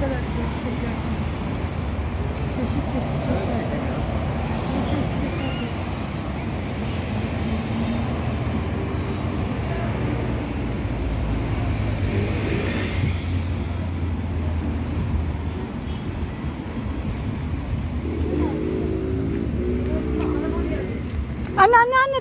kadar değişik yapmış. Çeşit çeşit soslar. Anne anne anne.